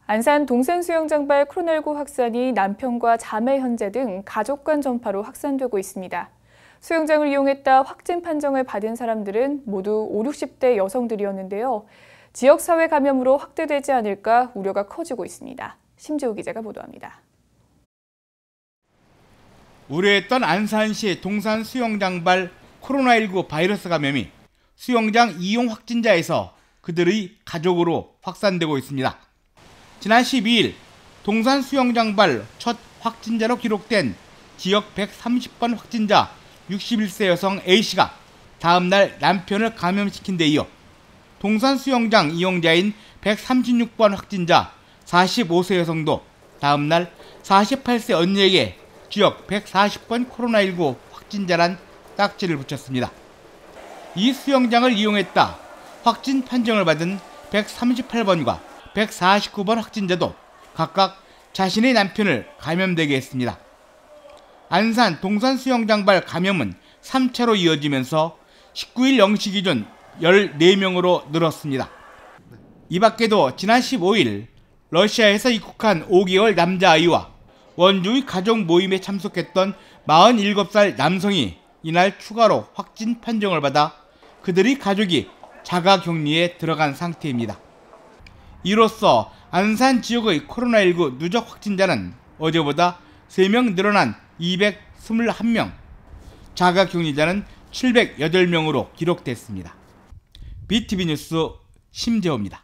안산 동산 수영장발 코로나19 확산이 남편과 자매 형제 등 가족 간 전파로 확산되고 있습니다. 수영장을 이용했다 확진 판정을 받은 사람들은 모두 50, 60대 여성들이었는데요. 지역사회 감염으로 확대되지 않을까 우려가 커지고 있습니다. 심재우 기자가 보도합니다. 우려했던 안산시 동산 수영장발 코로나19 바이러스 감염이 수영장 이용 확진자에서 그들의 가족으로 확산되고 있습니다. 지난 12일 동산 수영장발 첫 확진자로 기록된 지역 130번 확진자 61세 여성 A씨가 다음날 남편을 감염시킨 데 이어 동산 수영장 이용자인 136번 확진자 45세 여성도 다음날 48세 언니에게 지역 140번 코로나19 확진자란 딱지를 붙였습니다. 이 수영장을 이용했다 확진 판정을 받은 138번과 149번 확진자도 각각 자신의 남편을 감염되게 했습니다. 안산 동산 수영장발 감염은 3차로 이어지면서 19일 0시 기준 14명으로 늘었습니다. 이 밖에도 지난 15일 러시아에서 입국한 5개월 남자아이와 원주의 가족 모임에 참석했던 47살 남성이 이날 추가로 확진 판정을 받아 그들의 가족이 자가격리에 들어간 상태입니다. 이로써 안산 지역의 코로나19 누적 확진자는 어제보다 3명 늘어난 221명, 자가격리자는 708명으로 기록됐습니다. BTV 뉴스 심재호입니다.